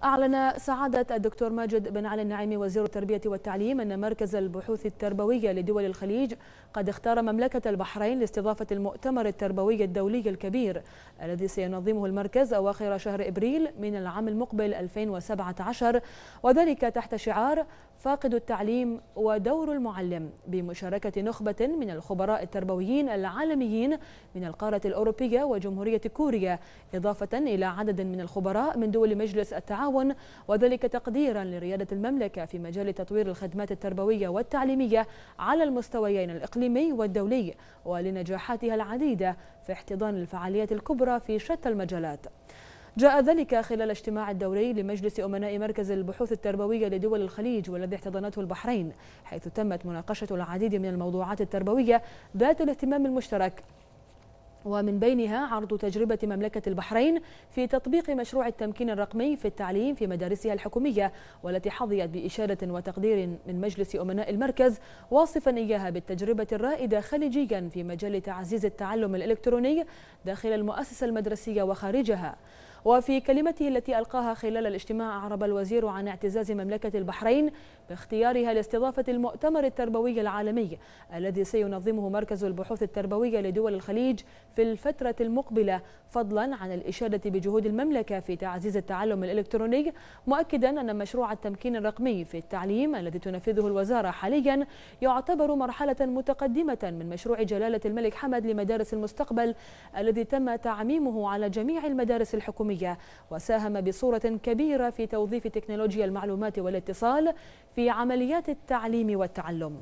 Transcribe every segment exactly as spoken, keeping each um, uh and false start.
أعلن سعادة الدكتور ماجد بن علي النعيمي وزير التربية والتعليم أن مركز البحوث التربوية لدول الخليج قد اختار مملكة البحرين لاستضافة المؤتمر التربوي الدولي الكبير الذي سينظمه المركز أواخر شهر إبريل من العام المقبل ألفين وسبعة عشر، وذلك تحت شعار فاقد التعليم ودور المعلم، بمشاركة نخبة من الخبراء التربويين العالميين من القارة الأوروبية وجمهورية كوريا، إضافة إلى عدد من الخبراء من دول مجلس التعاون، وذلك تقديرا لريادة المملكة في مجال تطوير الخدمات التربوية والتعليمية على المستويين الإقليمي والدولي، ولنجاحاتها العديدة في احتضان الفعاليات الكبرى في شتى المجالات. جاء ذلك خلال اجتماع الدوري لمجلس أمناء مركز البحوث التربوية لدول الخليج والذي احتضنته البحرين، حيث تمت مناقشة العديد من الموضوعات التربوية ذات الاهتمام المشترك، ومن بينها عرض تجربة مملكة البحرين في تطبيق مشروع التمكين الرقمي في التعليم في مدارسها الحكومية، والتي حظيت بإشادة وتقدير من مجلس أمناء المركز، واصفا إياها بالتجربة الرائدة خليجيا في مجال تعزيز التعلم الإلكتروني داخل المؤسسة المدرسية وخارجها. وفي كلمته التي ألقاها خلال الاجتماع، أعرب الوزير عن اعتزاز مملكة البحرين باختيارها لاستضافة المؤتمر التربوي العالمي الذي سينظمه مركز البحوث التربوية لدول الخليج في الفترة المقبلة، فضلا عن الإشادة بجهود المملكة في تعزيز التعلم الإلكتروني، مؤكدا أن مشروع التمكين الرقمي في التعليم الذي تنفذه الوزارة حاليا يعتبر مرحلة متقدمة من مشروع جلالة الملك حمد لمدارس المستقبل الذي تم تعميمه على جميع المدارس الحكومية، وساهم بصورة كبيرة في توظيف تكنولوجيا المعلومات والاتصال في عمليات التعليم والتعلم.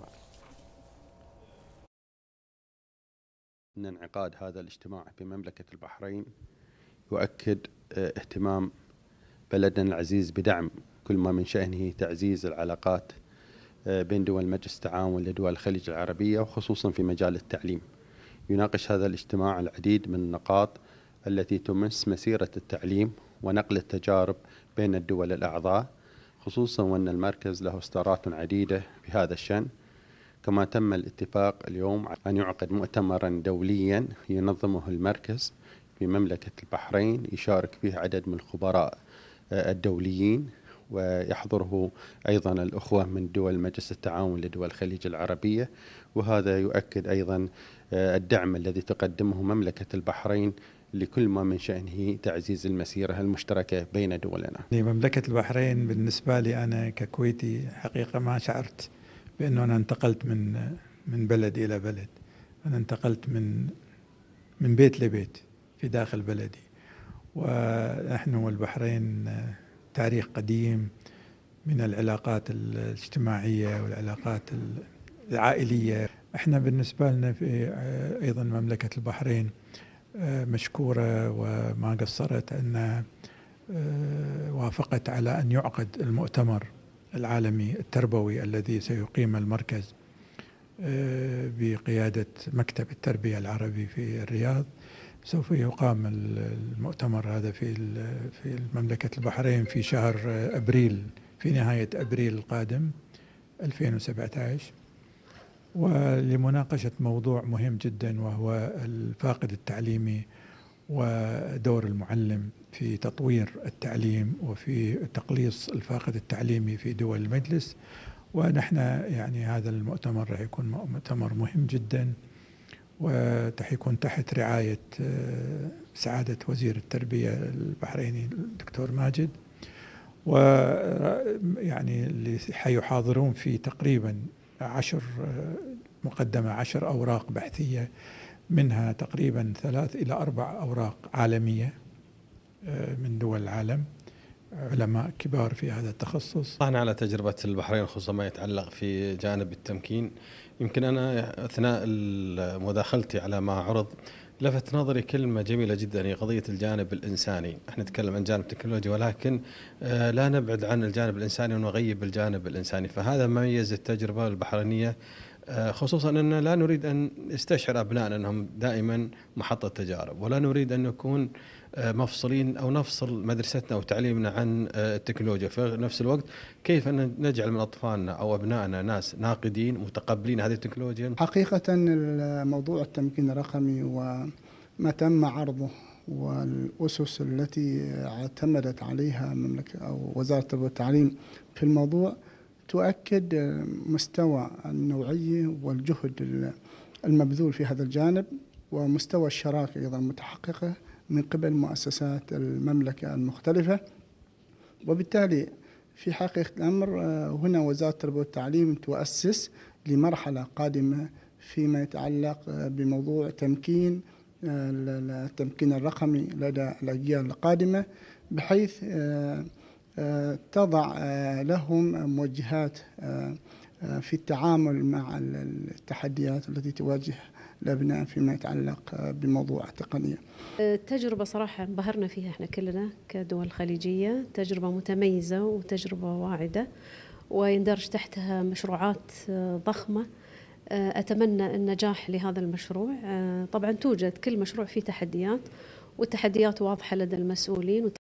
أن انعقاد هذا الاجتماع في مملكة البحرين يؤكد اهتمام بلدنا العزيز بدعم كل ما من شأنه تعزيز العلاقات بين دول مجلس التعاون لدول الخليج العربية، وخصوصا في مجال التعليم. يناقش هذا الاجتماع العديد من النقاط التي تمس مسيرة التعليم ونقل التجارب بين الدول الأعضاء، خصوصا وأن المركز له إصدارات عديدة في هذا الشأن. كما تم الاتفاق اليوم أن يعقد مؤتمرا دوليا ينظمه المركز في مملكة البحرين يشارك فيه عدد من الخبراء الدوليين، ويحضره أيضا الأخوة من دول مجلس التعاون لدول الخليج العربية، وهذا يؤكد أيضا الدعم الذي تقدمه مملكة البحرين لكل ما من شأنه تعزيز المسيرة المشتركة بين دولنا. مملكة البحرين بالنسبة لي أنا ككويتي حقيقة ما شعرت بأنه أنا انتقلت من من بلد إلى بلد، أنا انتقلت من من بيت لبيت في داخل بلدي. ونحن والبحرين تاريخ قديم من العلاقات الاجتماعية والعلاقات العائلية. احنا بالنسبة لنا في أيضا مملكة البحرين مشكورة وما قصرت أن وافقت على أن يعقد المؤتمر العالمي التربوي الذي سيقيم المركز بقيادة مكتب التربية العربي في الرياض. سوف يقام المؤتمر هذا في في مملكة البحرين في شهر أبريل، في نهاية أبريل القادم ألفين وسبعة عشر، ولمناقشة موضوع مهم جدا وهو الفاقد التعليمي ودور المعلم في تطوير التعليم وفي تقليص الفاقد التعليمي في دول المجلس. ونحن يعني هذا المؤتمر راح يكون مؤتمر مهم جدا، وراح يكون تحت رعاية سعادة وزير التربية البحريني الدكتور ماجد، ويعني اللي حيحاضرون في تقريبا عشر مقدمة عشر أوراق بحثية، منها تقريبا ثلاث إلى أربع أوراق عالمية من دول العالم، علماء كبار في هذا التخصص. طبعا على تجربة البحرين خصوصا ما يتعلق في جانب التمكين، يمكن أنا أثناء مداخلتي على ما عرض لفت نظري كلمة جميلة جدا، هي قضية الجانب الإنساني. احنا نتكلم عن جانب التكنولوجيا ولكن لا نبعد عن الجانب الإنساني ونغيب الجانب الإنساني، فهذا ما ميز التجربة البحرينية، خصوصا أننا لا نريد أن يستشعر أبنائنا أنهم دائما محطة تجارب، ولا نريد أن نكون مفصلين أو نفصل مدرستنا وتعليمنا عن التكنولوجيا. في نفس الوقت كيف أن نجعل من أطفالنا أو أبنائنا ناس ناقدين متقبلين هذه التكنولوجيا. حقيقة موضوع التمكين الرقمي وما تم عرضه والأسس التي اعتمدت عليها المملكة أو وزارة التربية والتعليم في الموضوع تؤكد مستوى النوعية والجهد المبذول في هذا الجانب، ومستوى الشراكة أيضا المتحققة من قبل مؤسسات المملكة المختلفة. وبالتالي في حقيقة الأمر هنا وزارة التربية والتعليم تؤسس لمرحلة قادمة فيما يتعلق بموضوع تمكين التمكين الرقمي لدى الأجيال القادمة، بحيث تضع لهم موجهات في التعامل مع التحديات التي تواجه الأبناء فيما يتعلق بموضوع التقنية. التجربة صراحة انبهرنا فيها احنا كلنا كدول خليجية، تجربة متميزة وتجربة واعدة ويندرج تحتها مشروعات ضخمة. أتمنى النجاح لهذا المشروع. طبعا توجد كل مشروع فيه تحديات، والتحديات واضحة لدى المسؤولين.